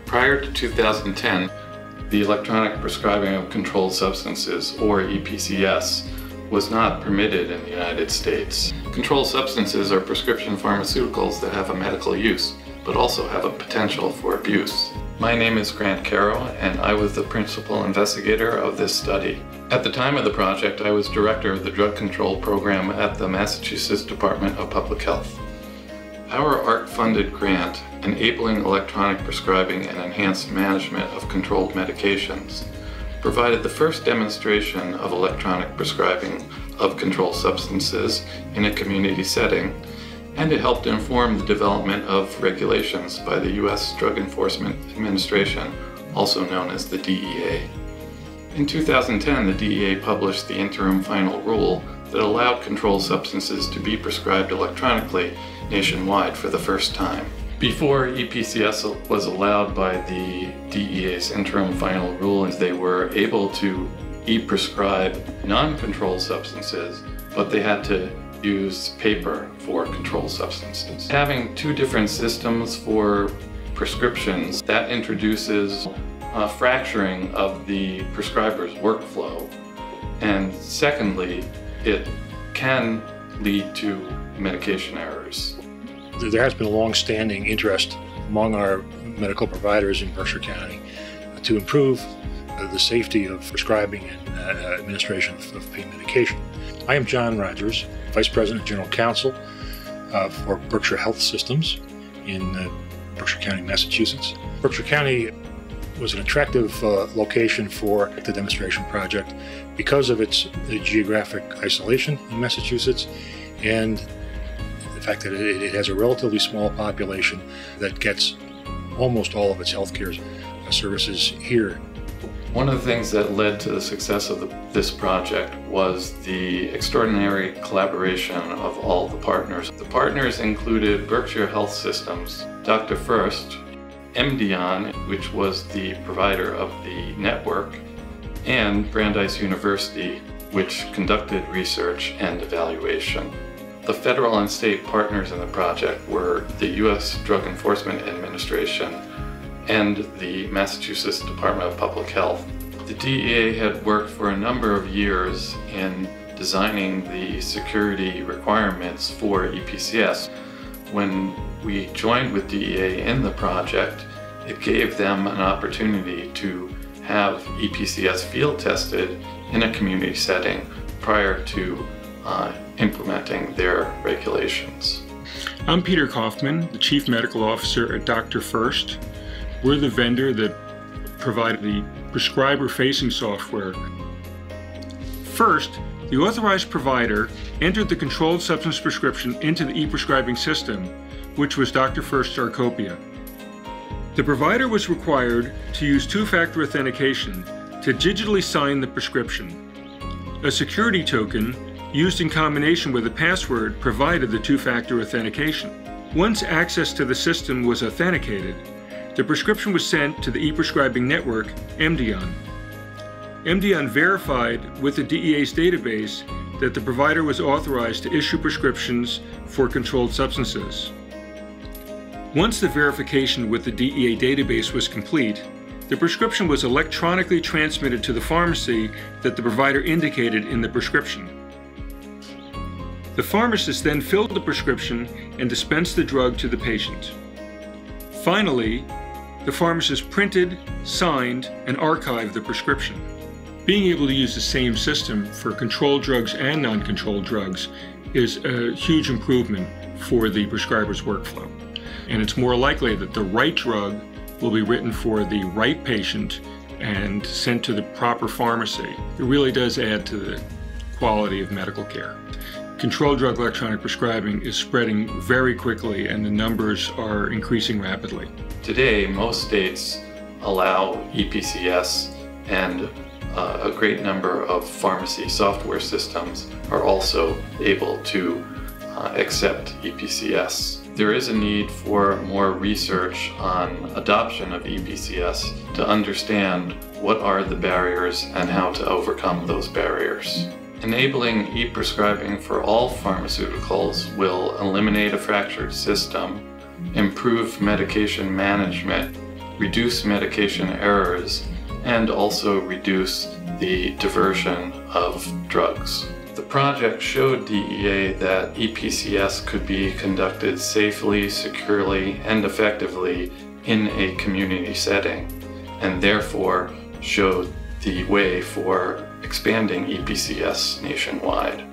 Prior to 2010, the electronic prescribing of controlled substances, or EPCS, was not permitted in the United States. Controlled substances are prescription pharmaceuticals that have a medical use, but also have a potential for abuse. My name is Grant Carrow, and I was the principal investigator of this study. At the time of the project, I was director of the drug control program at the Massachusetts Department of Public Health. Our AHRQ-funded grant, enabling electronic prescribing and enhanced management of controlled medications, provided the first demonstration of electronic prescribing of controlled substances in a community setting, and it helped inform the development of regulations by the U.S. Drug Enforcement Administration, also known as the DEA. In 2010, the DEA published the interim final rule that allowed controlled substances to be prescribed electronically nationwide for the first time. Before EPCS was allowed by the DEA's interim final rule, they were able to e-prescribe non-controlled substances, but they had to use paper for controlled substances. Having two different systems for prescriptions, that introduces a fracturing of the prescriber's workflow. And secondly, it can lead to medication errors. There has been a long-standing interest among our medical providers in Berkshire County to improve the safety of prescribing and administration of pain medication. I am John Rogers, Vice President and General Counsel for Berkshire Health Systems in Berkshire County, Massachusetts. Berkshire County was an attractive location for the demonstration project because of its geographic isolation in Massachusetts and the fact that it has a relatively small population that gets almost all of its healthcare services here. One of the things that led to the success of this project was the extraordinary collaboration of all the partners. The partners included Berkshire Health Systems, Dr. First, MDion, which was the provider of the network, and Brandeis University, which conducted research and evaluation. The federal and state partners in the project were the U.S. Drug Enforcement Administration and the Massachusetts Department of Public Health. The DEA had worked for a number of years in designing the security requirements for EPCS. When we joined with DEA in the project, it gave them an opportunity to have EPCS field tested in a community setting prior to implementing their regulations. I'm Peter Kaufman, the Chief Medical Officer at Dr. First. We're the vendor that provided the prescriber-facing software. First, the authorized provider entered the controlled substance prescription into the e-prescribing system, which was Dr. First's Arcopia. The provider was required to use two-factor authentication to digitally sign the prescription. A security token used in combination with a password provided the two-factor authentication. Once access to the system was authenticated, the prescription was sent to the e-prescribing network, MDion. MDion verified with the DEA's database that the provider was authorized to issue prescriptions for controlled substances. Once the verification with the DEA database was complete, the prescription was electronically transmitted to the pharmacy that the provider indicated in the prescription. The pharmacist then filled the prescription and dispensed the drug to the patient. Finally, the pharmacist printed, signed, and archived the prescription. Being able to use the same system for controlled drugs and non-controlled drugs is a huge improvement for the prescriber's workflow. And it's more likely that the right drug will be written for the right patient and sent to the proper pharmacy. It really does add to the quality of medical care. Controlled drug electronic prescribing is spreading very quickly and the numbers are increasing rapidly. Today, most states allow EPCS, and a great number of pharmacy software systems are also able to accept EPCS. There is a need for more research on adoption of EPCS to understand what are the barriers and how to overcome those barriers. Enabling e-prescribing for all pharmaceuticals will eliminate a fractured system, improve medication management, reduce medication errors, and also reduce the diversion of drugs. The project showed DEA that EPCS could be conducted safely, securely, and effectively in a community setting, and therefore showed the way for expanding EPCS nationwide.